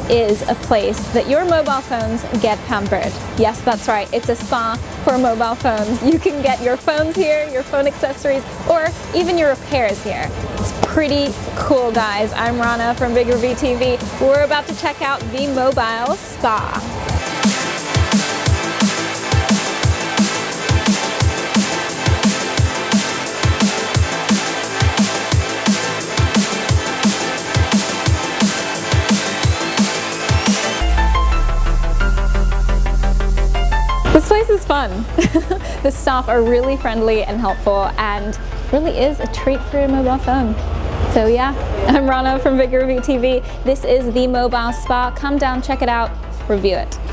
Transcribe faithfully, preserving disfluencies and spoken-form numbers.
is a place that your mobile phones get pampered. Yes, that's right, it's a spa for mobile phones. You can get your phones here, your phone accessories, or even your repairs here. It's pretty cool, guys. I'm Rana from Big Review T V. We're about to check out the Mobile Spa. This place is fun. The staff are really friendly and helpful, and really is a treat for your mobile phone. So yeah, I'm Rana from Big Review T V. This is the Mobile Spa. Come down, check it out, review it.